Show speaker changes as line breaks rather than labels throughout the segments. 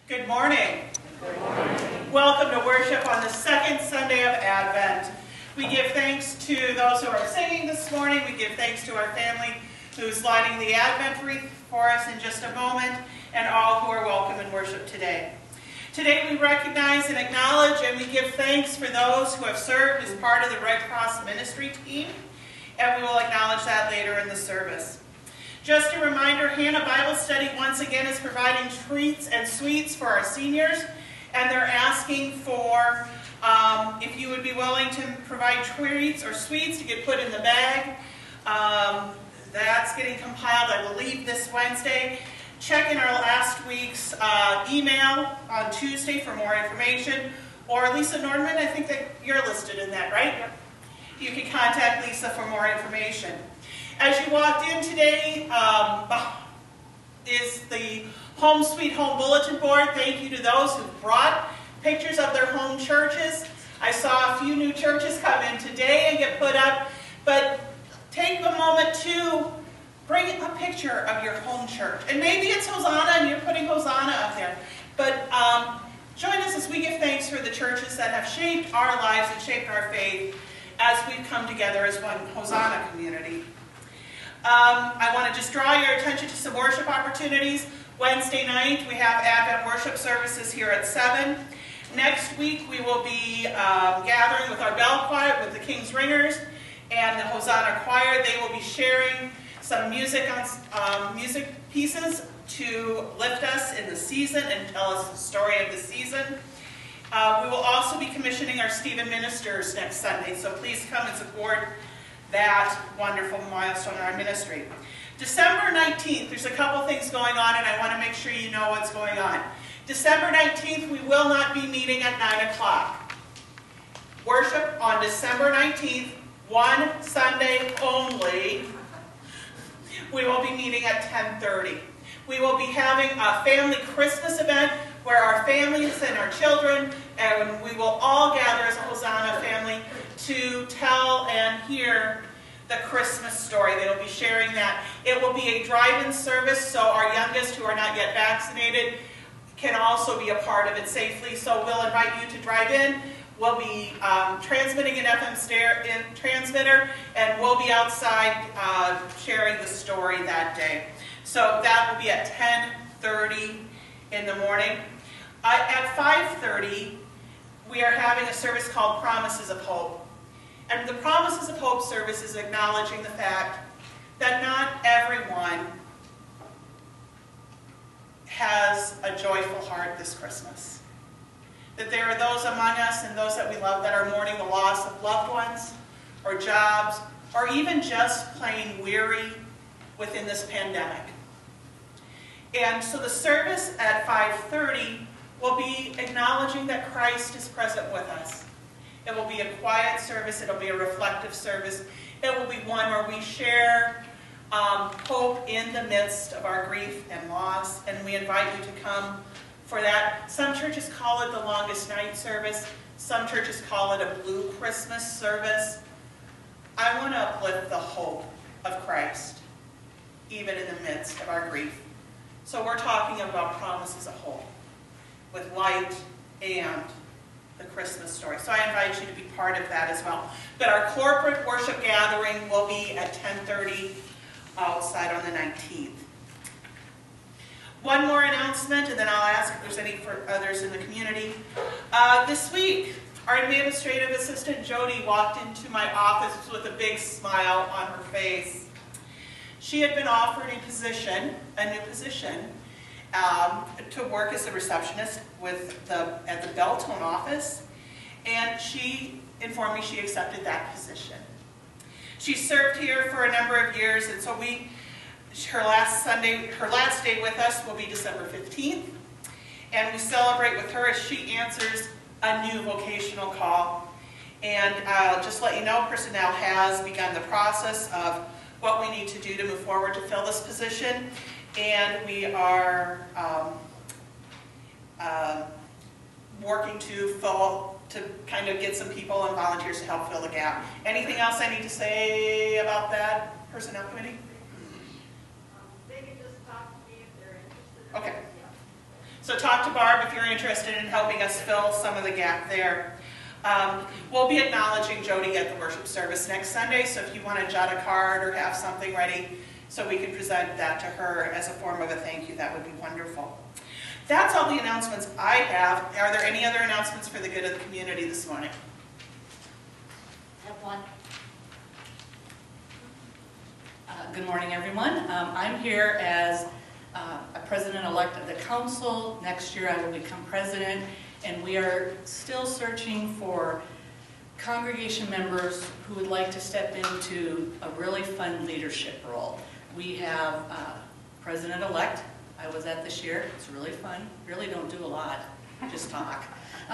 Good morning.
Good morning.
Welcome to worship on the second Sunday of Advent. We give thanks to those who are singing this morning. We give thanks to our family who's lighting the Advent wreath for us in just a moment, and all who are welcome in worship today. Today we recognize and acknowledge and we give thanks for those who have served as part of the Red Cross ministry team, and we will acknowledge that later in the service. Just a reminder, Hannah Bible Study once again is providing treats and sweets for our seniors, and they're asking for if you would be willing to provide treats or sweets to get put in the bag. That's getting compiled, I believe, this Wednesday. Check in our last week's email on Tuesday for more information. Or Lisa Nordman, I think that you're listed in that, right? Yep. You can contact Lisa for more information. As you walked in today is the Home Sweet Home Bulletin Board. Thank you to those who brought pictures of their home churches. I saw a few new churches come in today and get put up, but take a moment to bring a picture of your home church. And maybe it's Hosanna and you're putting Hosanna up there, but join us as we give thanks for the churches that have shaped our lives and shaped our faith as we've come together as one Hosanna community. I want to just draw your attention to some worship opportunities. Wednesday night we have Advent worship services here at 7. Next week we will be gathering with our bell choir, with the King's Ringers and the Hosanna choir. They will be sharing some music pieces to lift us in the season and tell us the story of the season. We will also be commissioning our Stephen ministers next Sunday, so please come and support that wonderful milestone in our ministry. December 19th, there's a couple things going on, and I want to make sure you know what's going on. December 19th, we will not be meeting at 9 o'clock. Worship on December 19th, one Sunday only. We will be meeting at 10:30. We will be having a family Christmas event where our families and our children, and we will all gather as a Hosanna family to tell and hear the Christmas story. They will be sharing that. It will be a drive-in service, so our youngest who are not yet vaccinated can also be a part of it safely. So we'll invite you to drive in. We'll be transmitting an FM transmitter, and we'll be outside sharing the story that day. So that will be at 10:30 in the morning. At 5:30, we are having a service called Promises of Hope. And the Promises of Hope service is acknowledging the fact that not everyone has a joyful heart this Christmas. That there are those among us and those that we love that are mourning the loss of loved ones or jobs or even just plain weary within this pandemic. And so the service at 5:30 will be acknowledging that Christ is present with us. It will be a quiet service. It will be a reflective service. It will be one where we share hope in the midst of our grief and loss, and we invite you to come for that. Some churches call it the longest night service. Some churches call it a blue Christmas service. I want to uplift the hope of Christ, even in the midst of our grief. So we're talking about promises of hope with light and the Christmas story. So I invite you to be part of that as well. But our corporate worship gathering will be at 10:30 outside on the 19th. One more announcement, and then I'll ask if there's any for others in the community. This week, our administrative assistant, Jody, walked into my office with a big smile on her face. She had been offered a new position, to work as a receptionist at the Beltone office, and she informed me she accepted that position. She served here for a number of years, and so her last day with us will be December 15th, and we celebrate with her as she answers a new vocational call. And I'll just let you know, personnel has begun the process of what we need to do to move forward to fill this position, and we are working to kind of get some people and volunteers to help fill the gap. Anything else I need to say about that personnel committee?
They can just talk to me if they're interested.
Okay. So talk to Barb if you're interested in helping us fill some of the gap there. We'll be acknowledging Jody at the worship service next Sunday, so if you want to jot a card or have something ready so we can present that to her as a form of a thank you, that would be wonderful. That's all the announcements I have. Are there any other announcements for the good of the community this morning?
I have one. Good morning, everyone. I'm here as a president-elect of the council. Next year I will become president, and we are still searching for congregation members who would like to step into a really fun leadership role. We have president-elect. I was at this year. It's really fun. Really don't do a lot, just talk.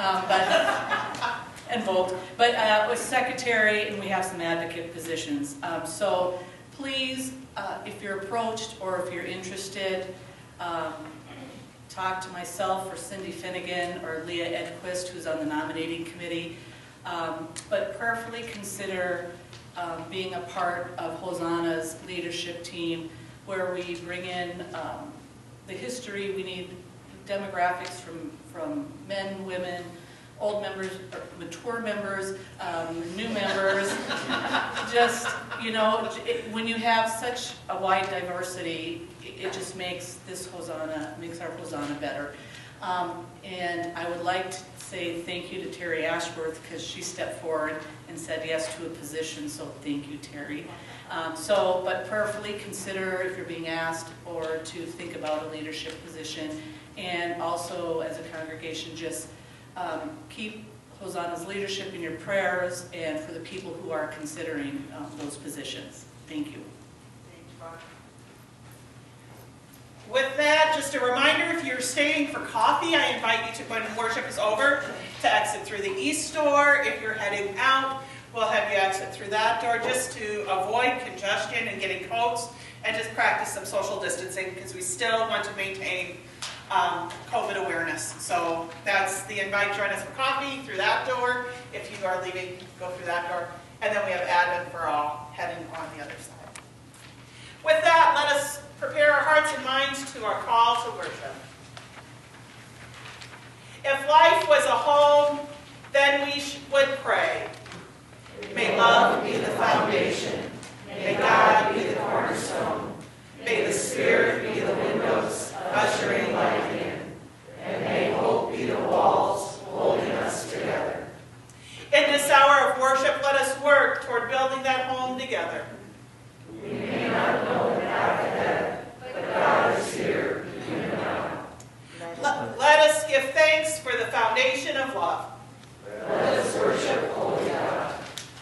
And vote. But with secretary, and we have some advocate positions. So please, if you're approached or if you're interested, talk to myself or Cindy Finnegan or Leah Edquist, who's on the nominating committee. But prayerfully consider being a part of Hosanna's leadership team, where we bring in the history. We need demographics from men, women, old members, mature members, new members. Just, you know, when you have such a wide diversity, it just makes our Hosanna better. And I would like to say thank you to Terry Ashworth, because she stepped forward and said yes to a position, so thank you, Terry. But prayerfully consider if you're being asked or to think about a leadership position, and also as a congregation just keep Hosanna's leadership in your prayers and for the people who are considering those positions. Thank you.
Thanks, Barb. With that, just a reminder, if you're staying for coffee, I invite you to, when worship is over, to exit through the east door. If you're heading out, we'll have you exit through that door just to avoid congestion and getting coats, and just practice some social distancing, because we still want to maintain COVID awareness. So that's the invite. Join us for coffee through that door. If you are leaving, go through that door. And then we have admin for all heading on the other side. With that, let us prepare our hearts and minds to our call to worship. If life was a home, then we would pray. May love be the foundation. May God be the cornerstone. May the Spirit be the windows, ushering light in. And may hope be the walls, holding us together. In this hour of worship, let us work toward building that home together. We may not know the path ahead, but God is here, even now. Let us give thanks for the foundation of love. Let us worship holy God.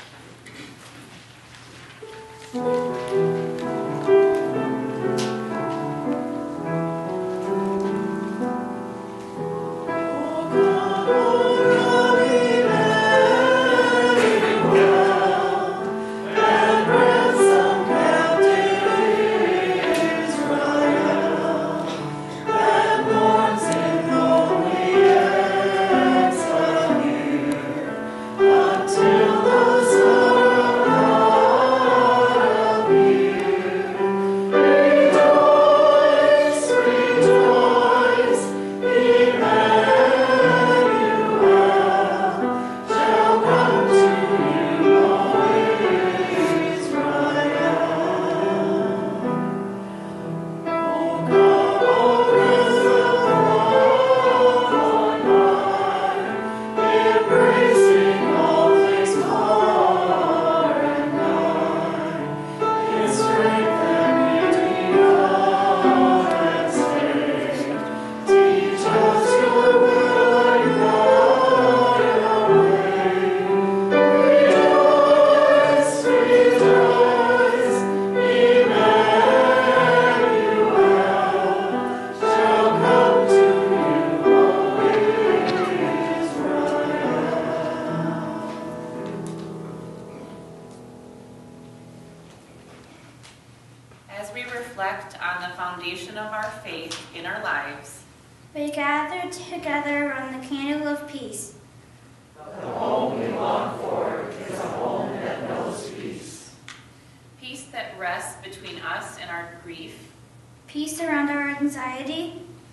We gather together around the candle of peace.
The home we long for is a home that knows peace.
Peace that rests between us and our grief.
Peace around our anxiety.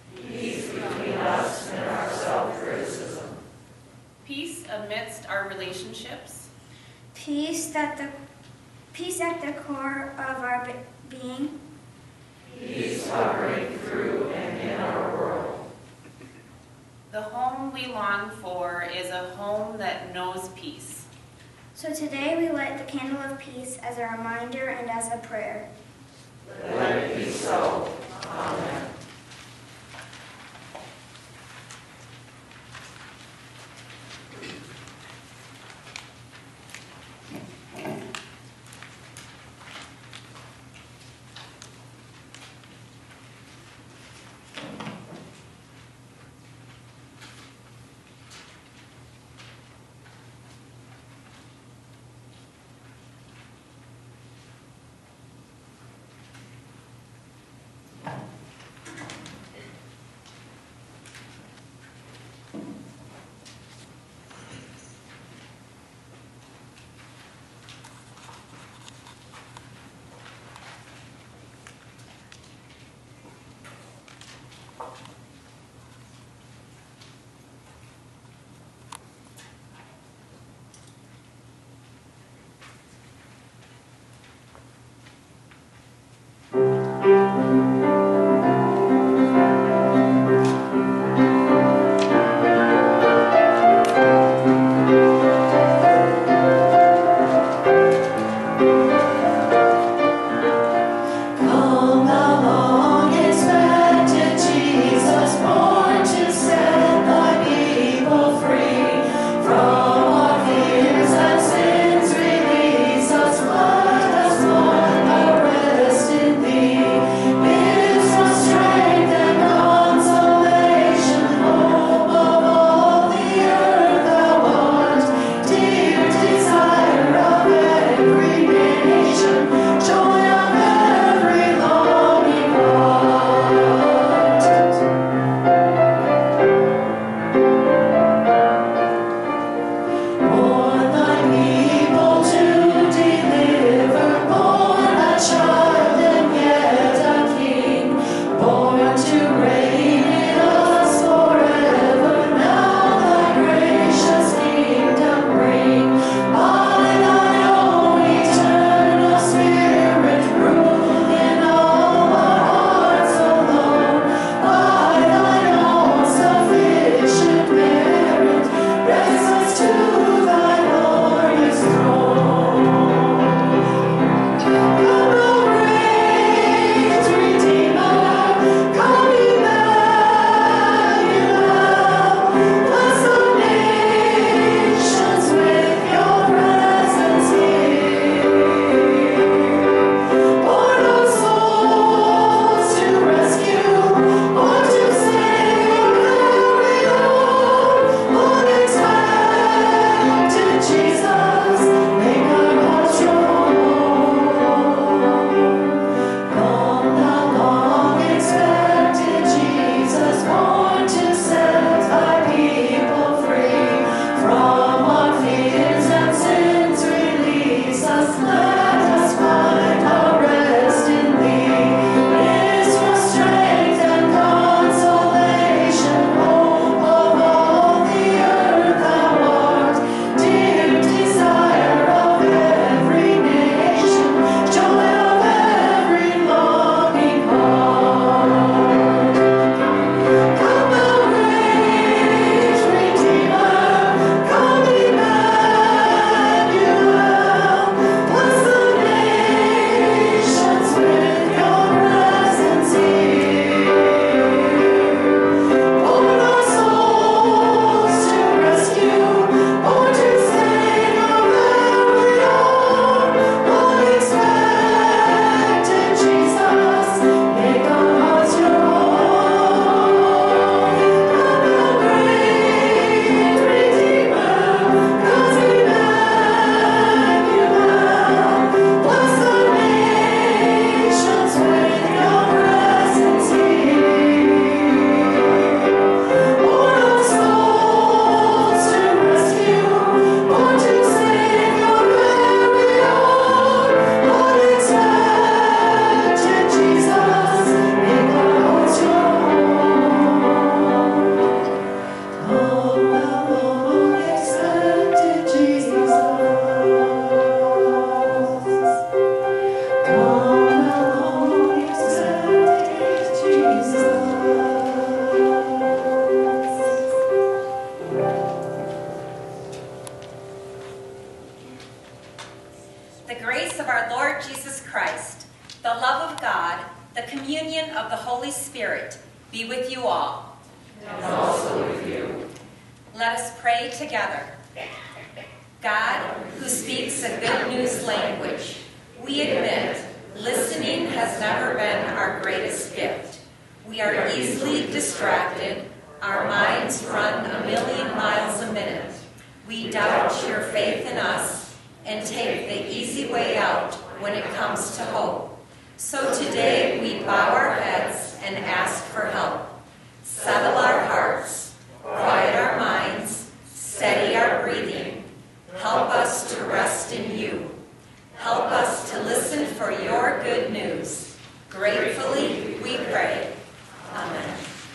Peace between us and our self-criticism.
Peace amidst our relationships.
Peace at the core of our being.
Peace hovering through and in our world.
The home we long for is a home that knows peace.
So today we light the candle of peace as a reminder and as a prayer.
Let it be so. Amen.
the communion of the Holy Spirit be with you all.
And also with you.
Let us pray together. God, who speaks a good news language, we admit listening has never been our greatest gift. We are easily distracted. Our minds run a million miles a minute. We doubt your faith in us and take the easy way out when it comes to hope. So today we bow our heads and ask for help. Settle our hearts, quiet our minds, steady our breathing. Help us to rest in you. Help us to listen for your good news. Gratefully we pray. Amen.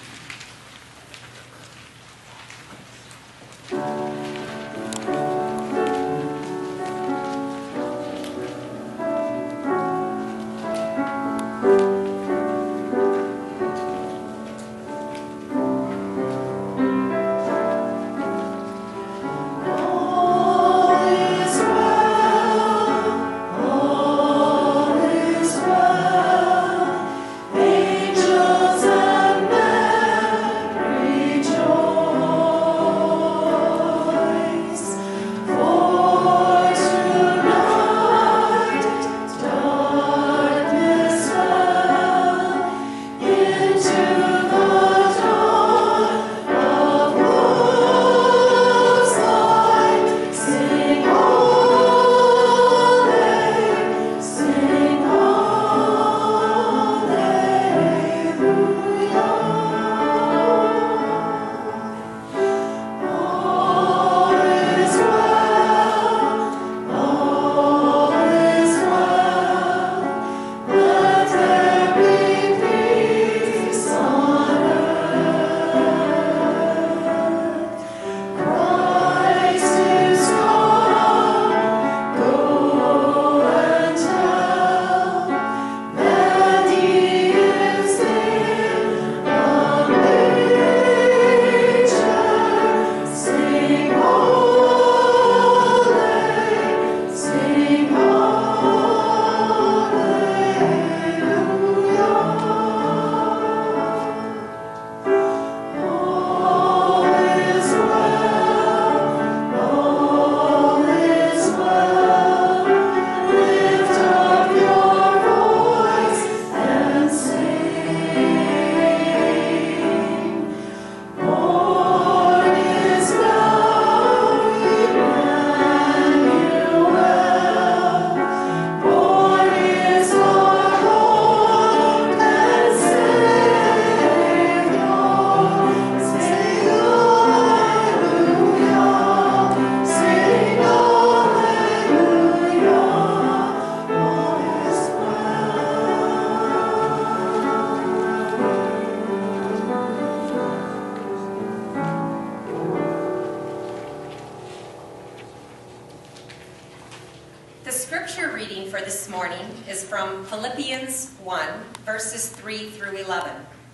The scripture reading for this morning is from Philippians 1, verses 3 through 11.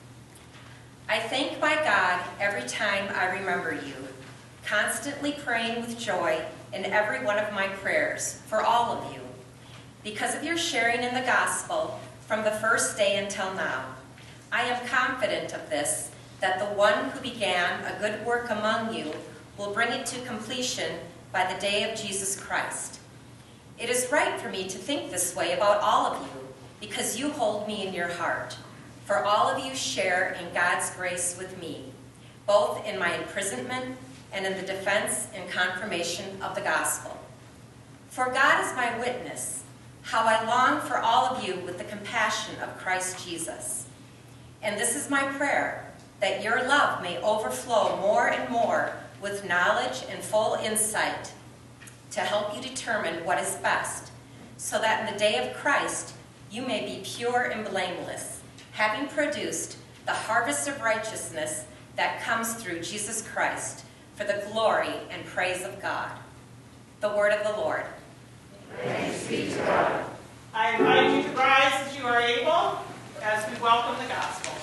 I thank my God every time I remember you, constantly praying with joy in every one of my prayers for all of you, because of your sharing in the gospel from the first day until now. I am confident of this, that the one who began a good work among you will bring it to completion by the day of Jesus Christ. It is right for me to think this way about all of you, because you hold me in your heart. For all of you share in God's grace with me, both in my imprisonment and in the defense and confirmation of the gospel. For God is my witness, how I long for all of you with the compassion of Christ Jesus. And this is my prayer, that your love may overflow more and more with knowledge and full insight, to help you determine what is best, so that in the day of Christ you may be pure and blameless, having produced the harvest of righteousness that comes through Jesus Christ, for the glory and praise of God. The word of the Lord.
Thanks be to God.
I invite you to rise as you are able, as we welcome the gospel.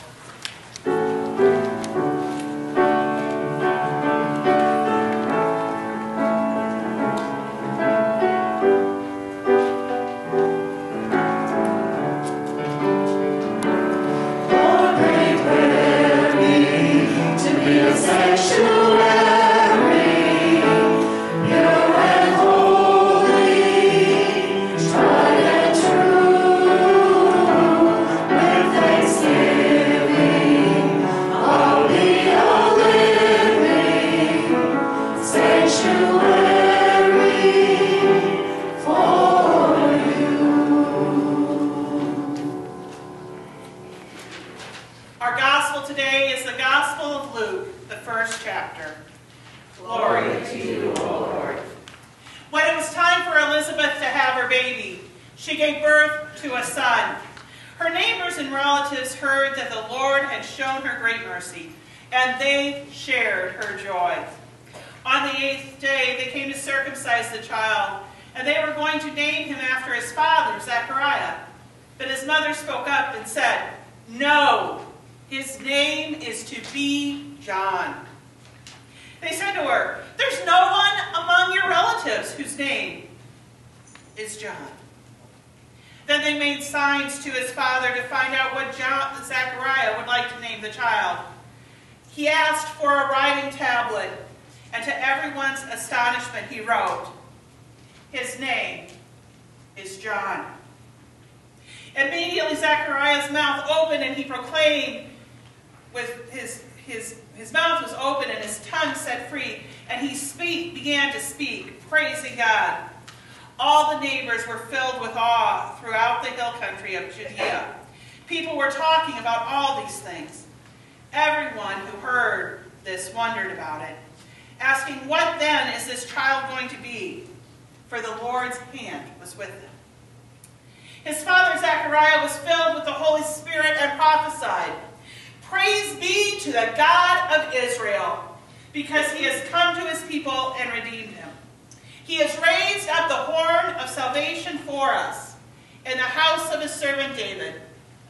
Our gospel today is the Gospel of Luke, the first chapter.
Glory to you, O Lord.
When it was time for Elizabeth to have her baby, she gave birth to a son. Her neighbors and relatives heard that the Lord had shown her great mercy, and they shared her joy. On the 8th day, they came to circumcise the child, and they were going to name him after his father, Zechariah. But his mother spoke up and said, "No, his name is to be John." They said to her, "There's no one among your relatives whose name is John." Then they made signs to his father to find out what Zechariah would like to name the child. He asked for a writing tablet, and to everyone's astonishment he wrote, "His name is John." Immediately Zechariah's mouth opened, and he proclaimed with his mouth was open and his tongue set free, and he began to speak, praising God. All the neighbors were filled with awe throughout the hill country of Judea. People were talking about all these things. Everyone who heard this wondered about it, asking, "What then is this child going to be?" For the Lord's hand was with him. His father Zechariah was filled with the Holy Spirit and prophesied, "Praise be to the God of Israel, because he has come to his people and redeemed him. He has raised up the horn of salvation for us in the house of his servant David,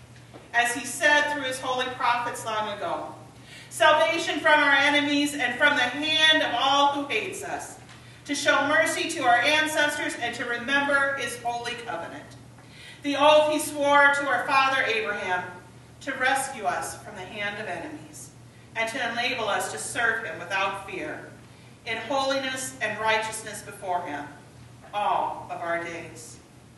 as he said through his holy prophets long ago. Salvation from our enemies and from the hand of all who hates us, to show mercy to our ancestors and to remember his holy covenant. The oath he swore to our father Abraham, to rescue us from the hand of enemies, and to enable us to serve him without fear, in holiness and righteousness before him, all of our days.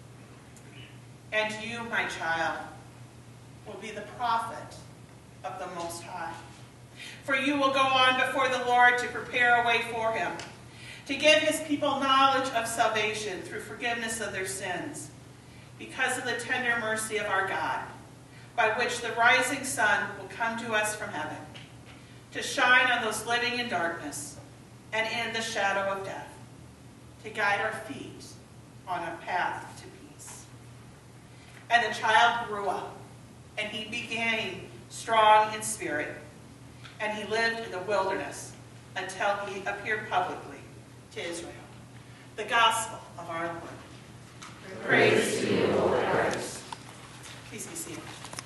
And you, my child, will be the prophet of the Most High. For you will go on before the Lord to prepare a way for him, to give his people knowledge of salvation through forgiveness of their sins, because of the tender mercy of our God, by which the rising sun will come to us from heaven, to shine on those living in darkness and in the shadow of death, to guide our feet on a path to peace." And the child grew up, and he became strong in spirit, and he lived in the wilderness until he appeared publicly to Israel. The gospel of our Lord.
Praise to you, Lord Christ.
Please be seated.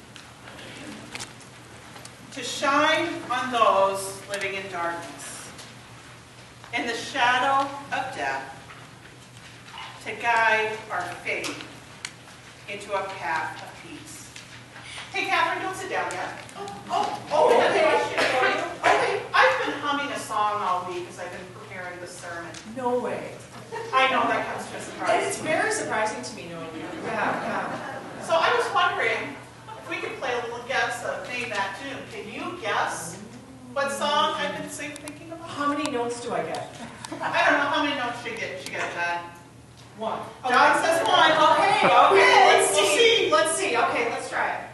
To shine on those living in darkness, in the shadow of death, to guide our faith into a path of peace. Hey, Catherine, don't sit down yet. Oh, I have a question for you. Okay, I've been humming a song all week as I've been preparing this sermon.
No way.
I know that comes to a
And
surprise.
it's very surprising to me knowing you. Yeah.
So I was wondering if we could play a little guess of Name That Tune. Can you guess what song I've been thinking about?
How many notes do I get?
I don't know how many notes she get, John.
One.
John says one.
Okay.
We'll
Let's
see.
Let's see. Okay, let's try it.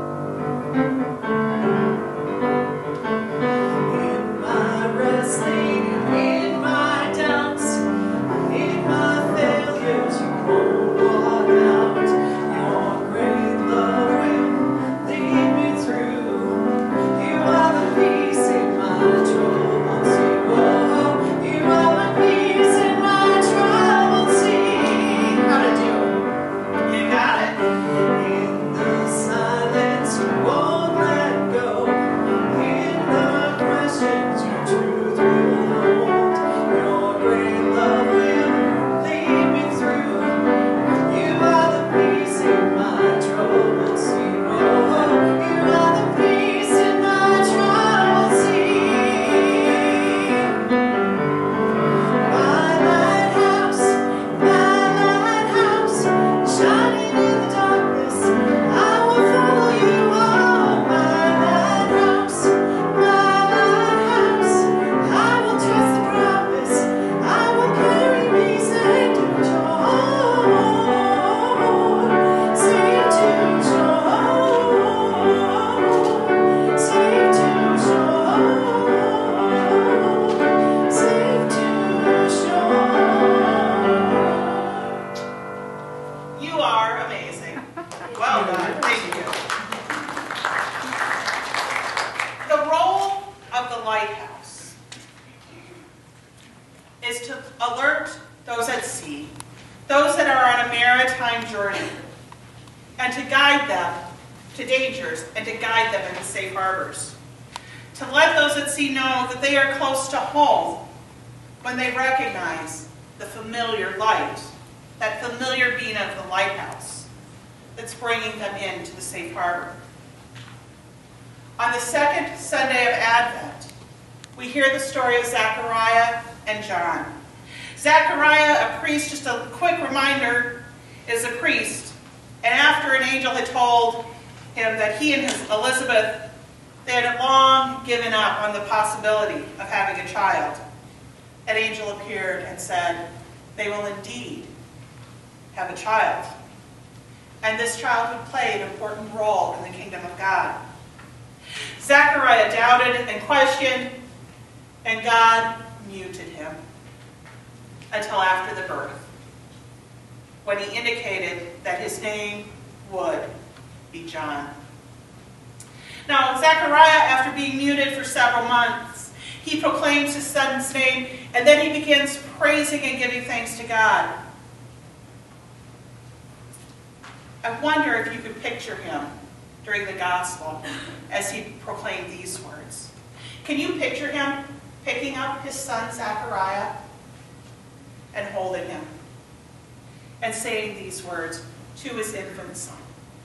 In my wrestling, in my doubts, in my failures, you won't walk out. Your great love will lead me through. You are the peace in my troubles. You are the peace in my troubles. How to do?
You got it.
In the sun.
and to guide them into safe harbors. To let those at sea know that they are close to home when they recognize the familiar light, that familiar beam of the lighthouse that's bringing them into the safe harbor. On the second Sunday of Advent, we hear the story of Zechariah and John. Zechariah, a priest, just a quick reminder, is a priest. And after an angel had told him that he and his Elizabeth, they had long given up on the possibility of having a child, an angel appeared and said, they will indeed have a child. And this child would play an important role in the kingdom of God. Zechariah doubted and questioned, and God muted him until after the birth, when he indicated that his name would be John. Now, Zechariah, after being muted for several months, he proclaims his son's name, and then he begins praising and giving thanks to God. I wonder if you could picture him during the gospel as he proclaimed these words. Can you picture him picking up his son Zechariah and holding him and saying these words to his infant son?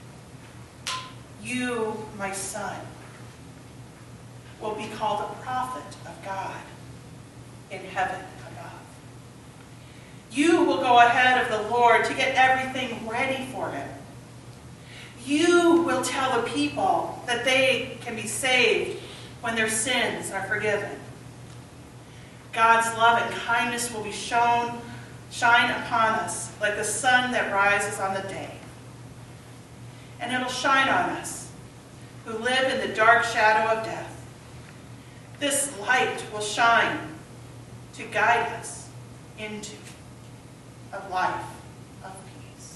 You, my son, will be called a prophet of God in heaven above. You will go ahead of the Lord to get everything ready for him. You will tell the people that they can be saved when their sins are forgiven. God's love and kindness will shine upon us like the sun that rises on the day. And it'll shine on us who live in the dark shadow of death. This light will shine to guide us into a life of peace.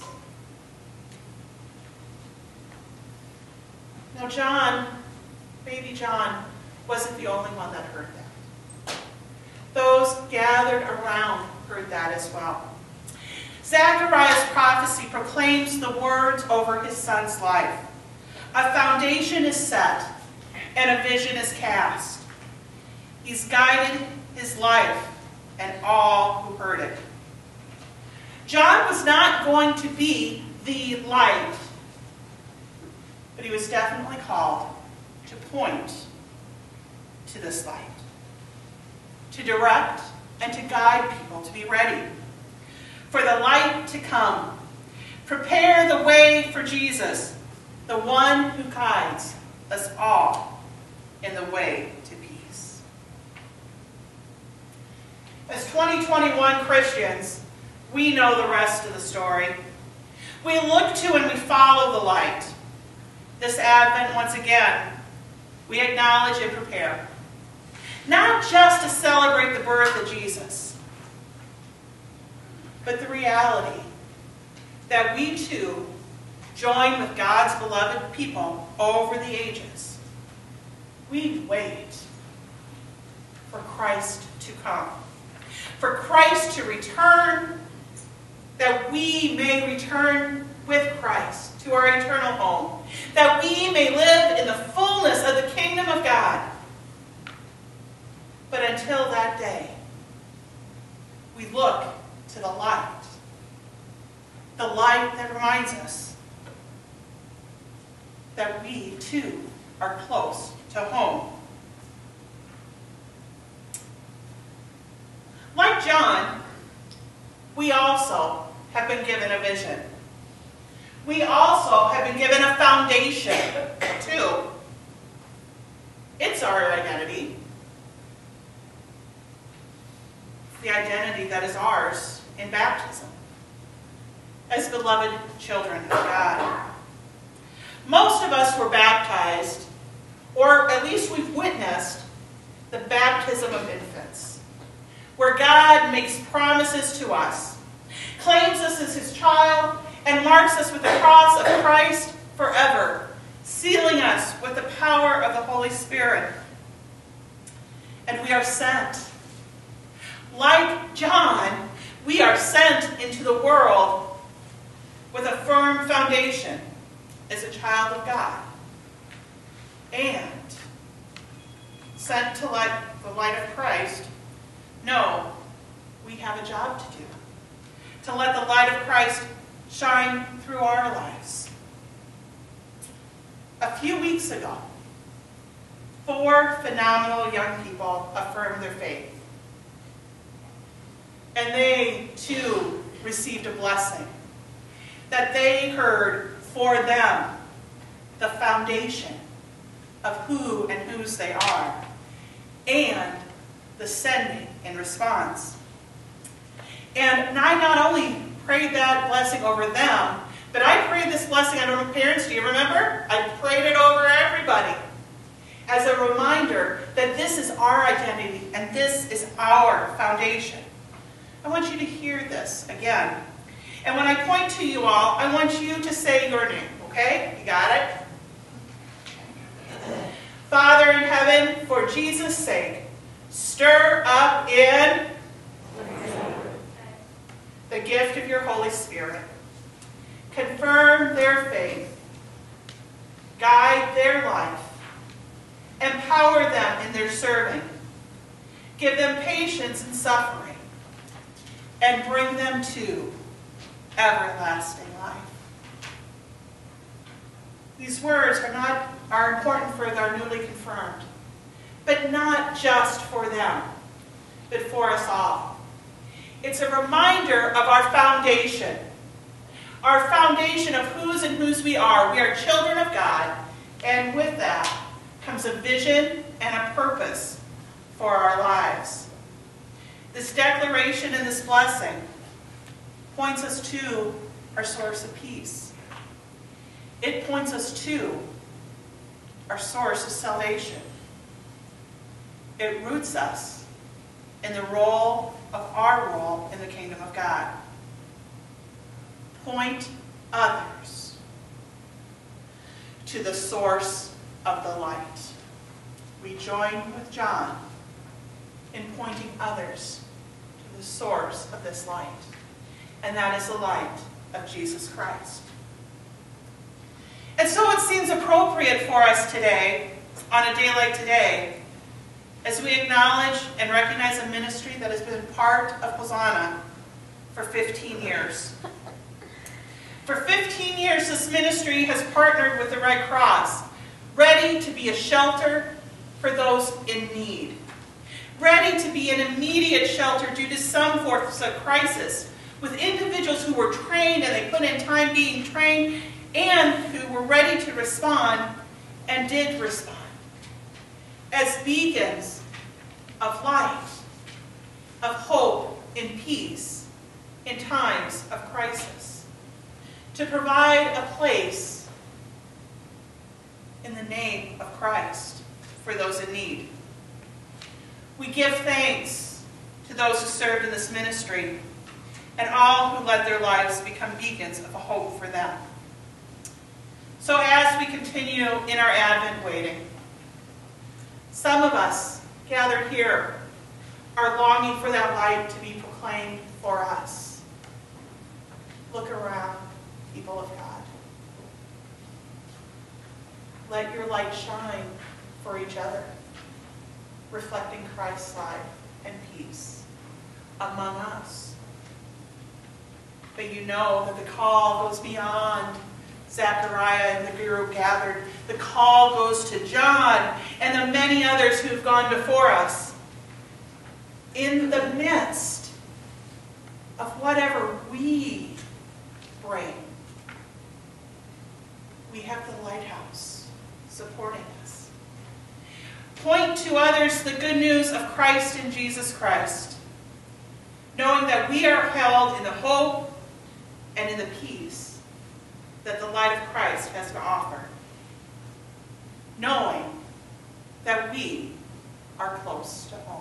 Now John, baby John, wasn't the only one that heard that. Those gathered around heard that as well. Zechariah's prophecy proclaims the words over his son's life. A foundation is set and a vision is cast. He's guided his life and all who heard it. John was not going to be the light, but he was definitely called to point to this light, to direct and to guide people to be ready for the light to come. Prepare the way for Jesus, the one who guides us all in the way to peace. As 2021 Christians, we know the rest of the story. We look to and we follow the light. This Advent, once again, we acknowledge and prepare. Not just to celebrate the birth of Jesus, but the reality that we too join with God's beloved people over the ages. We wait for Christ to come, for Christ to return, that we may return with Christ to our eternal home, that we may live in the fullness of the kingdom of God. But until that day, we look to the light that reminds us that we too are close to home. Like John, we also have been given a vision. We also have been given a foundation too. It's our identity. The identity that is ours in baptism as beloved children of God. Most of us were baptized, or at least we've witnessed the baptism of infants, where God makes promises to us, claims us as his child, and marks us with the cross of Christ forever, sealing us with the power of the Holy Spirit. And we are sent. Like John, we are sent into the world with a firm foundation as a child of God. sent to let the light of Christ, know we have a job to do. To let the light of Christ shine through our lives. A few weeks ago, 4 phenomenal young people affirmed their faith. And they, too, received a blessing. That they heard for them the foundation of who and whose they are, and the sending in response. And I not only prayed that blessing over them, but I prayed this blessing, I don't know, parents, do you remember? I prayed it over everybody as a reminder that this is our identity and this is our foundation. I want you to hear this again. And when I point to you all, I want you to say your name, okay? You got it? Father in heaven, for Jesus' sake, stir up in the gift of your Holy Spirit. Confirm their faith. Guide their life. Empower them in their serving. Give them patience in suffering. And bring them to everlasting life. These words are important for our newly confirmed, but not just for them, but for us all. It's a reminder of our foundation of whose and whose we are. We are children of God, and with that comes a vision and a purpose for our lives. This declaration and this blessing points us to our source of peace. It points us to our source of salvation. It roots us in the role of our role in the kingdom of God. Point others to the source of the light. We join with John in pointing others to the source of this light, and that is the light of Jesus Christ. And so it seems appropriate for us today, on a day like today, as we acknowledge and recognize a ministry that has been part of Hosanna for 15 years. For 15 years, this ministry has partnered with the Red Cross, ready to be a shelter for those in need, ready to be an immediate shelter due to some forms of crisis, with individuals who were trained and they put in time being trained, and who were ready to respond and did respond as beacons of light, of hope and peace in times of crisis, to provide a place in the name of Christ for those in need. We give thanks to those who served in this ministry and all who let their lives become beacons of hope for them. So as we continue in our Advent waiting, some of us gathered here are longing for that light to be proclaimed for us. Look around, people of God. Let your light shine for each other, reflecting Christ's life and peace among us. But you know that the call goes beyond Zechariah and the group gathered. The call goes to John and the many others who've gone before us. In the midst of whatever we bring, we have the lighthouse supporting us. Point to others the good news of Christ in Jesus Christ, knowing that we are held in the hope and in the peace that the light of Christ has to offer, knowing that we are close to home.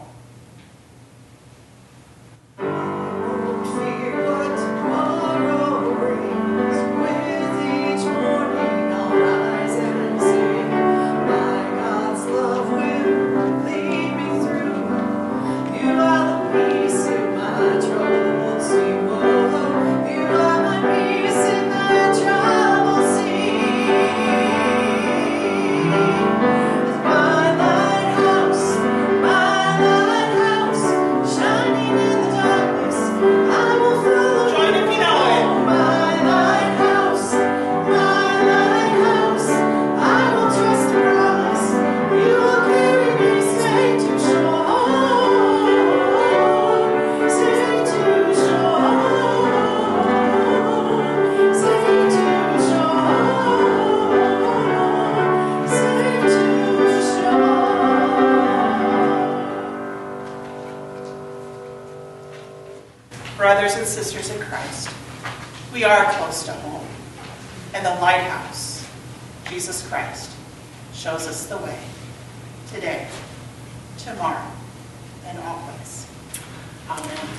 My lighthouse.
and sisters in Christ, we are close to home, and the lighthouse, Jesus Christ, shows us the way today, tomorrow, and always. Amen.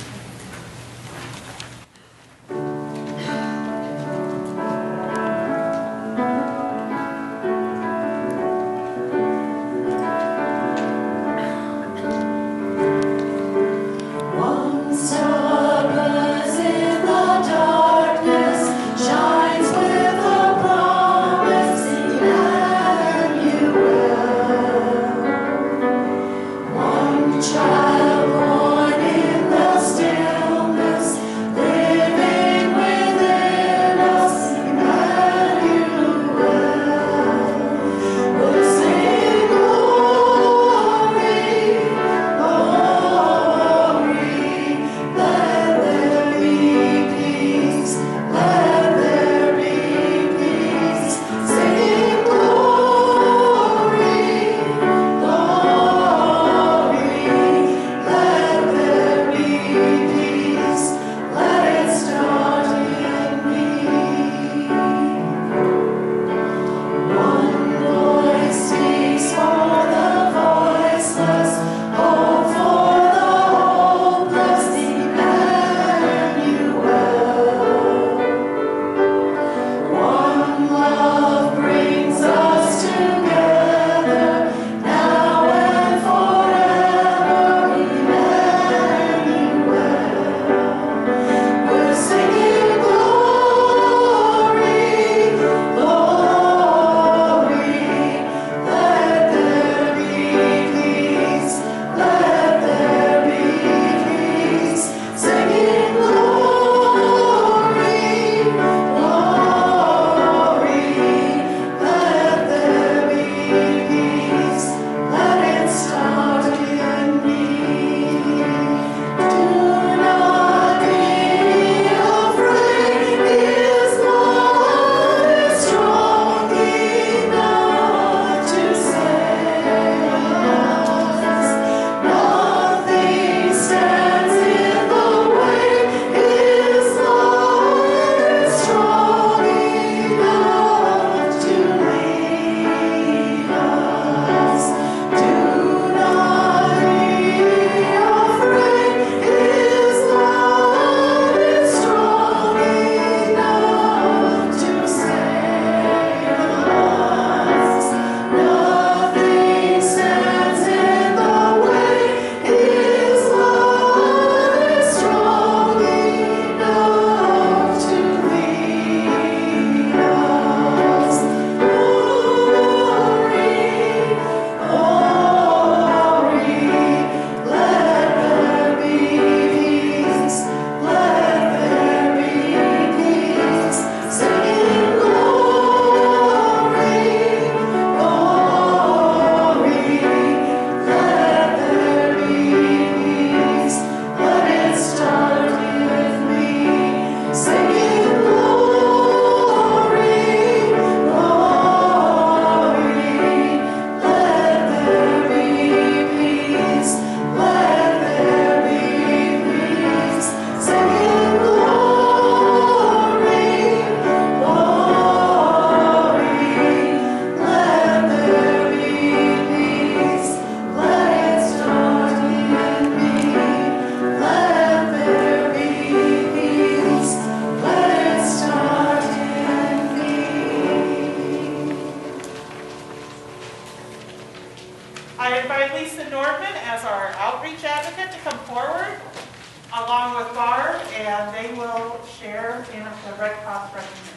along with Barb, and they will share in the Red Cross recognition.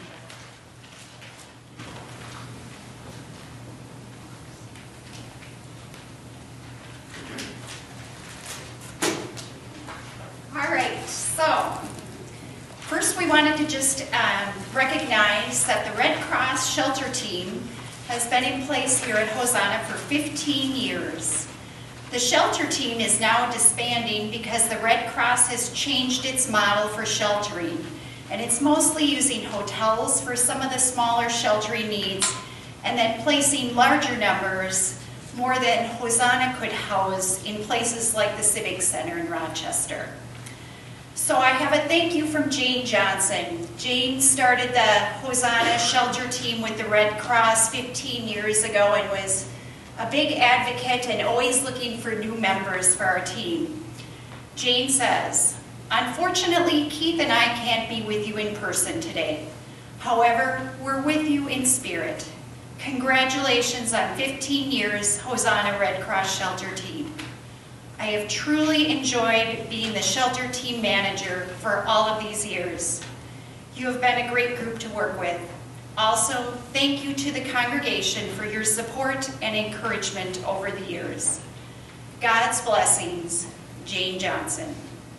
All right, so first we wanted to just recognize that the Red Cross shelter team has been in place here at Hosanna for 15 years. The shelter team is now disbanding because the Red Cross has changed its model for sheltering, and it's mostly using hotels for some of the smaller sheltering needs and then placing larger numbers, more than Hosanna could house, in places like the Civic Center in Rochester. So I have a thank you from Jane Johnson. Jane started the Hosanna shelter team with the Red Cross 15 years ago and was a big advocate and always looking for new members for our team. Jane says, "Unfortunately, Keith and I can't be with you in person today. However, we're with you in spirit. Congratulations on 15 years, Hosanna Red Cross Shelter Team. I have truly enjoyed being the shelter team manager for all of these years. You have been a great group to work with. Also, thank you to the congregation for your support and encouragement over the years. God's blessings, Jane Johnson."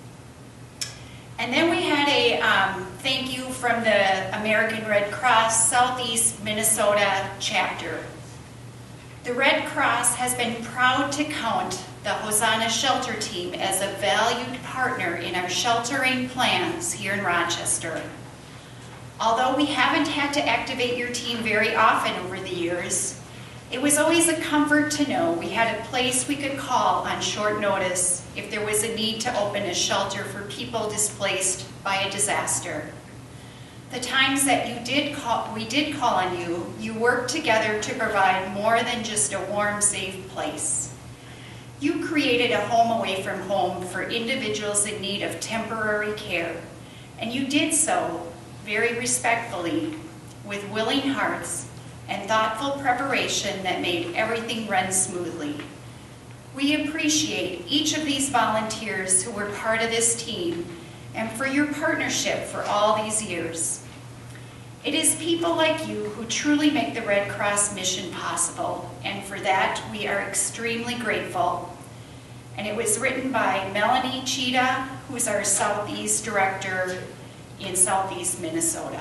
And then we had a thank you from the American Red Cross Southeast Minnesota chapter. The Red Cross has been proud to count the Hosanna Shelter Team as a valued partner in our sheltering plans here in Rochester. Although we haven't had to activate your team very often over the years, it was always a comfort to know we had a place we could call on short notice if there was a need to open a shelter for people displaced by a disaster. The times that we did call on you, you worked together to provide more than just a warm, safe place. You created a home away from home for individuals in need of temporary care, and you did so very respectfully, with willing hearts and thoughtful preparation that made everything run smoothly. We appreciate each of these volunteers who were part of this team and for your partnership for all these years. It is people like you who truly make the Red Cross mission possible, and for that we are extremely grateful. And it was written by Melanie Cheetah, who's our Southeast Director in Southeast Minnesota.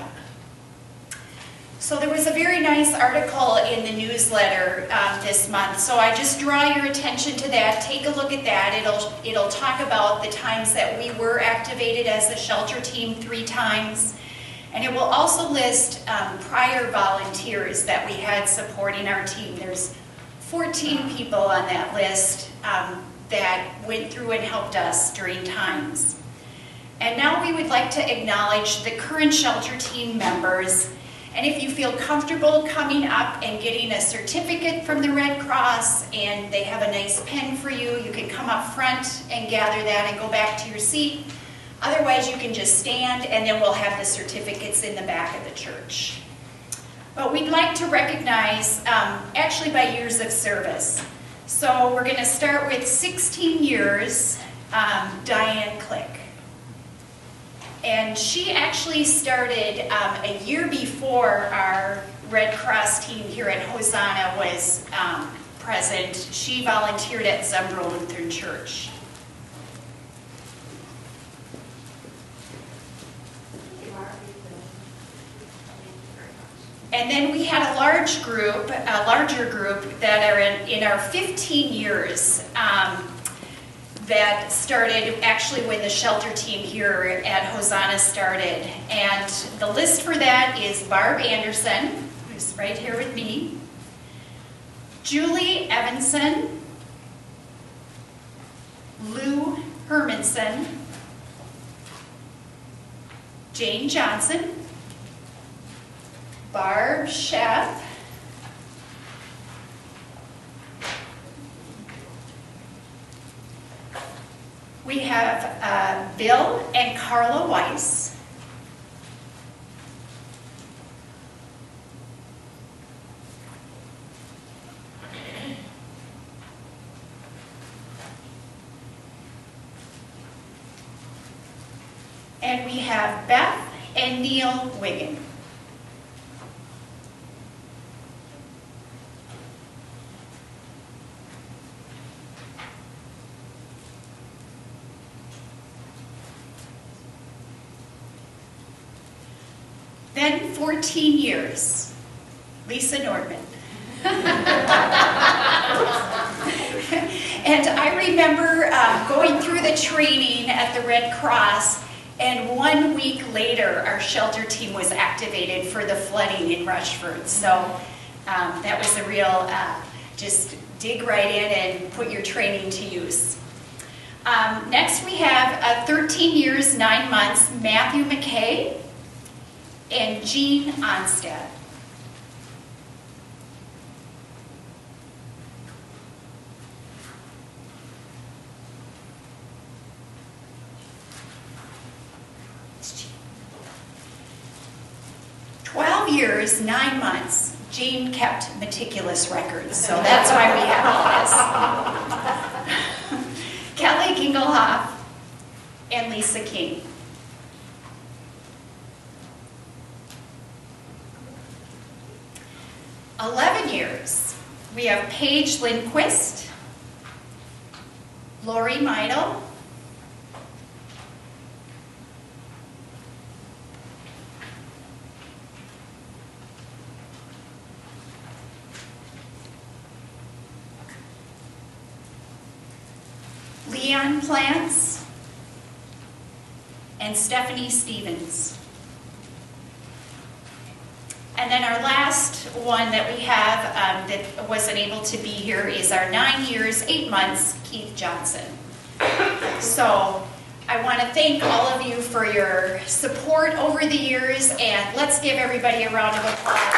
So there was a very nice article in the newsletter this month, so I just draw your attention to that. Take a look at that. It'll talk about the times that we were activated as a shelter team 3 times, and it will also list prior volunteers that we had supporting our team. There's 14 people on that list that went through and helped us during times. And now we would like to acknowledge the current shelter team members. And if you feel comfortable coming up and getting a certificate from the Red Cross and they have a nice pen for you, you can come up front and gather that and go back to your seat. Otherwise, you can just stand and then we'll have the certificates in the back of the church. But we'd like to recognize, actually by years of service. So we're going to start with 16 years, Diane Click. And she actually started a year before our Red Cross team here at Hosanna was present. She volunteered at Hosanna Lutheran Church. And then we had a larger group that are in our 15 years. That started actually when the shelter team here at Hosanna started. And the list for that is Barb Anderson, who's right here with me, Julie Evanson, Lou Hermanson, Jane Johnson, Barb Sheff, we have Bill and Carla Weiss. And we have Beth and Neil Wiggin. Then 14 years, Lisa Nordman. And I remember going through the training at the Red Cross, and 1 week later, our shelter team was activated for the flooding in Rushford. So that was a real, just dig right in and put your training to use. Next we have 13 years, 9 months, Matthew McKay and Jean Onstad. Years, 9 months. Jean kept meticulous records, so that's why we have all this. Kelly Gingelhoff and Lisa King. Years. We have Paige Lindquist, Lori Meidel, Leon Plants, and Stephanie Stevens. And then our last one that we have that wasn't able to be here is our 9 years, 8 months, Keith Johnson. So I want to thank all of you for your support over the years, and let's give everybody a round of applause.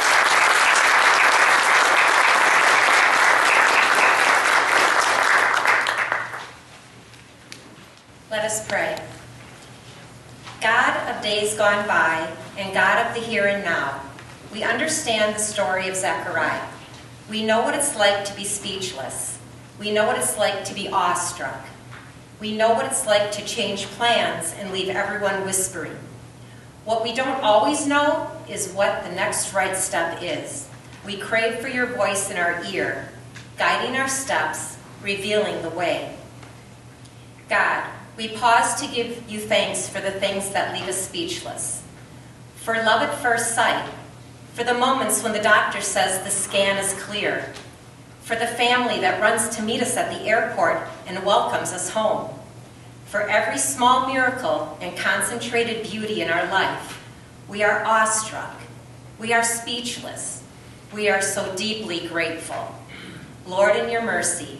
Let us pray. God of days gone by and God of the here and now, we understand the story of Zechariah. We know what it's like to be speechless. We know what it's like to be awestruck. We know what it's like to change plans and leave everyone whispering. What we don't always know is what the next right step is. We crave for your voice in our ear, guiding our steps, revealing the way. God, we pause to give you thanks for the things that leave us speechless. For love at first sight, for the moments when the doctor says the scan is clear, for the family that runs to meet us at the airport and welcomes us home, for every small miracle and concentrated beauty in our life. We are awestruck. We are speechless. We are so deeply grateful. Lord, in your mercy.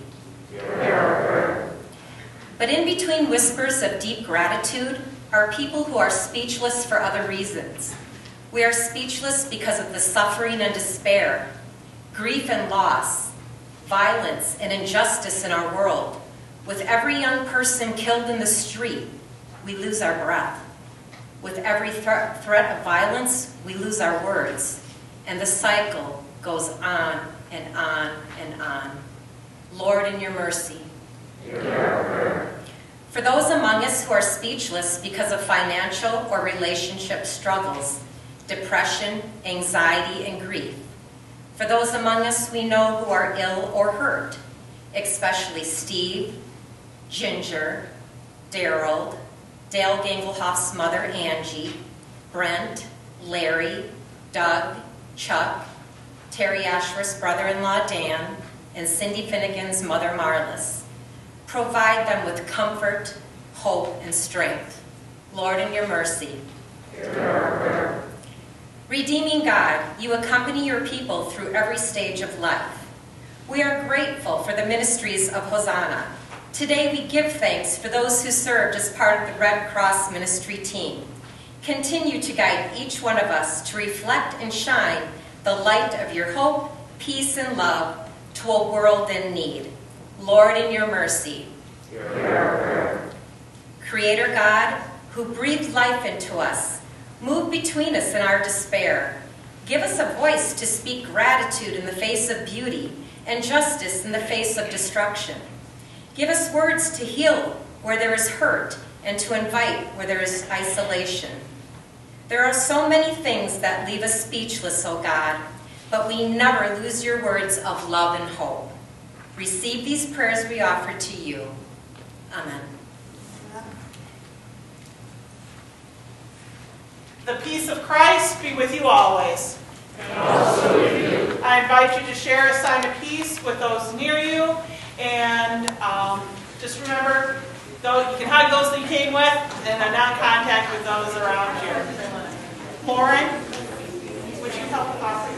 But in between whispers of deep gratitude are people who are speechless for other reasons. We are speechless because of the suffering and despair, grief and loss, violence and injustice in our world. With every young person killed in the street, we lose our breath. With every threat of violence, we lose our words. And the cycle goes on and on and on. Lord, in your mercy. For those among us who are speechless because of financial or relationship struggles, depression, anxiety, and grief. For those among us we know who are ill or hurt, especially Steve, Ginger, Daryl, Dale Gangelhoff's mother Angie, Brent, Larry, Doug, Chuck, Terry Ashworth's brother-in-law Dan, and Cindy Finnegan's mother Marlis. Provide them with comfort, hope, and strength. Lord, in your mercy. Redeeming God, you accompany your people through every stage of life. We are grateful for the ministries of Hosanna. Today we give thanks for those who served as part of the Red Cross ministry team. Continue to guide each one of us to reflect and shine the light of your hope, peace, and love to a world in need. Lord, in your mercy. Creator God, who breathed life into us, move between us in our despair. Give us a voice to speak gratitude in the face of beauty and justice in the face of destruction. Give us words to heal where there is hurt and to invite where there is isolation. There are so many things that leave us speechless, O God, but we never lose your words of love and hope. Receive these prayers we offer to you. Amen.
The peace of Christ be with you always.
And also with you.
I invite you to share a sign of peace with those near you. And just remember, though, you can hug those that you came with and a non-contact with those around you. Lauren, would you help with offering?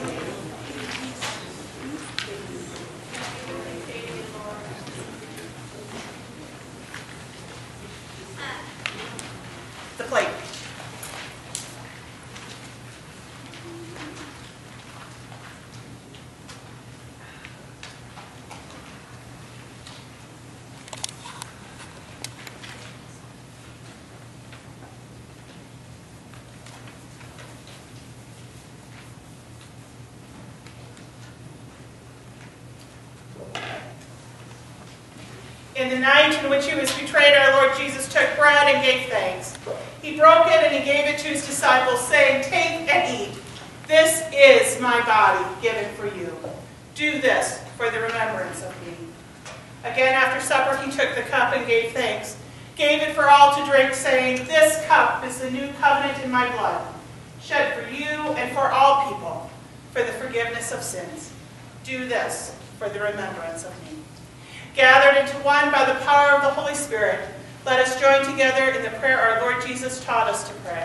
the night in which he was betrayed, our Lord Jesus took bread and gave thanks. He broke it and he gave it to his disciples, saying, "Take and eat. This is my body given for you. Do this for the remembrance of me." Again, after supper, he took the cup and gave thanks, gave it for all to drink, saying, "This cup is the new covenant in my blood, shed for you and for all people, for the forgiveness of sins. Do this for the remembrance of me." Gathered into one by the power of the Holy Spirit, let us join together in the prayer our Lord Jesus taught us to pray.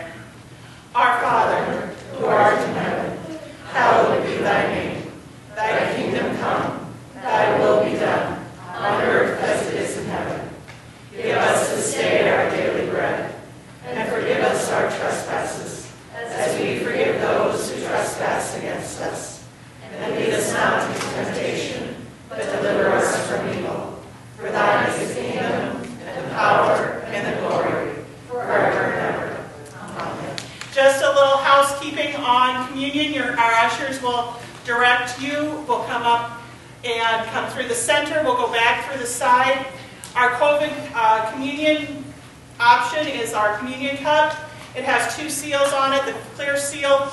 Our Father, who art in heaven, hallowed be thy name. Thy kingdom come, thy will be done, on earth as it is in heaven. Give us this day our daily bread, and forgive us our trespasses, as we forgive those who trespass against us. And lead us not into temptation, but deliver us from evil. For thine is the kingdom, and the power, and the glory, forever and ever. Amen. Just a little housekeeping on communion. Our ushers will direct you. We'll come up and come through the center. We'll go back through the side. Our COVID communion option is our communion cup. It has 2 seals on it. The clear seal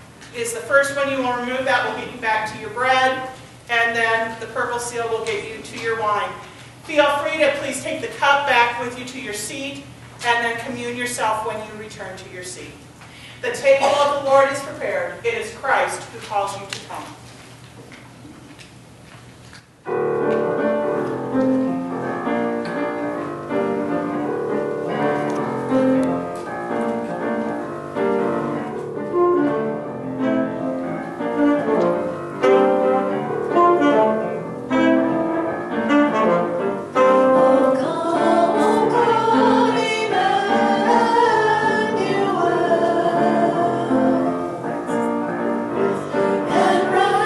is the first one you will remove. That will get you back to your bread. And then the purple seal will get you to your wine. Feel free to please take the cup back with you to your seat and then commune yourself when you return to your seat. The table of the Lord is prepared. It is Christ who calls you to come.
And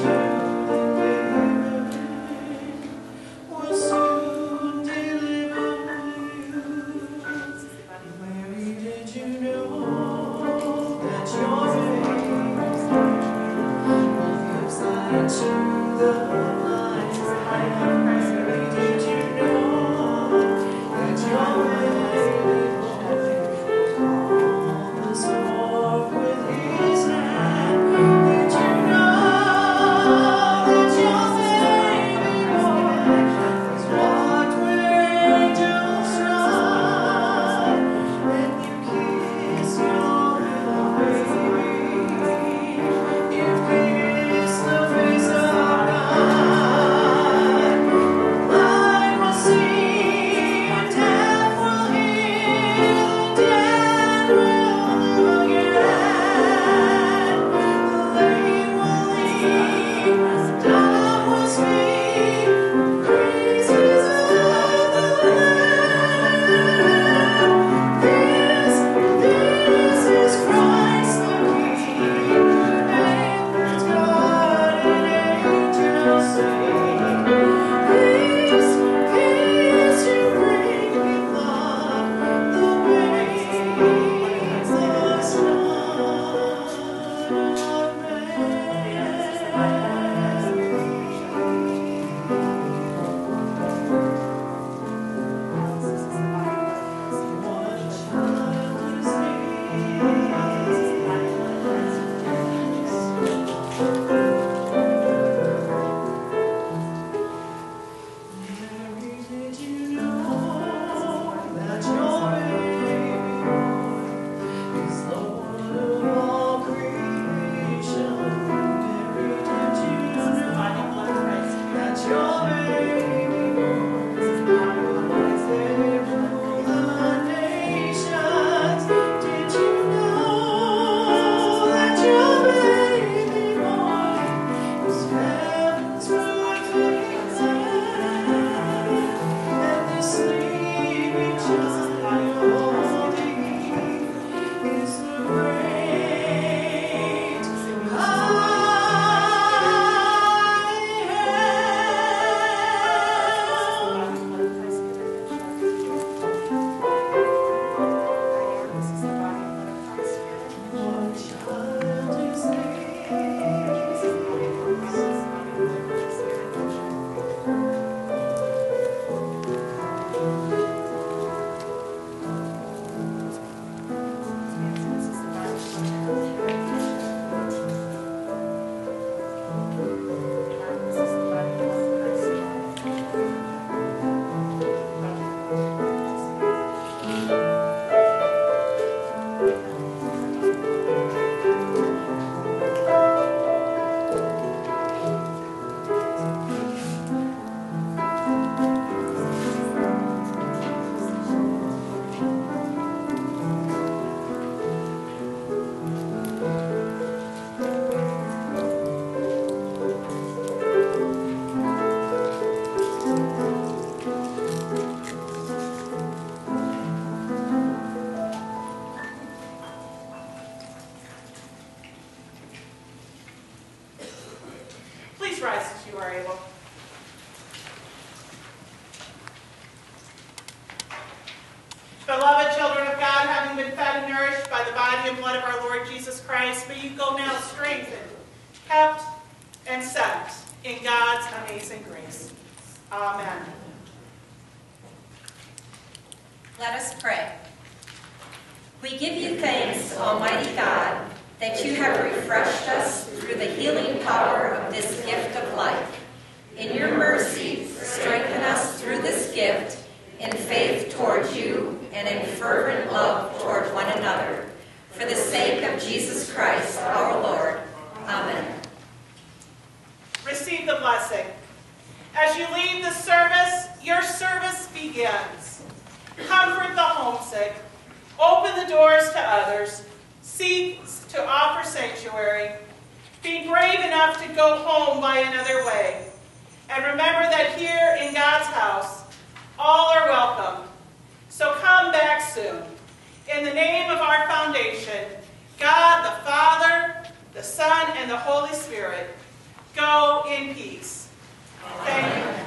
Beloved children of God, having been fed and nourished by the body and blood of our Lord Jesus Christ, may you go now strengthened, kept, and set in God's amazing grace. Amen.
Let us pray. We give you thanks, Almighty God, that you have refreshed us through the healing power of this gift of life. In your mercy, strengthen us through this gift in faith toward you and in fervent love toward one another. For the sake of Jesus Christ, our Lord. Amen.
Receive the blessing. As you leave the service, your service begins. Comfort the homesick. Open the doors to others. Seek to offer sanctuary. Be brave enough to go home by another way. And remember that here in God's house, all are welcome. So come back soon. In the name of our foundation, God the Father, the Son, and the Holy Spirit, Go in peace. Thank you.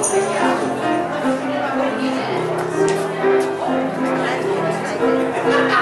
Ha ha!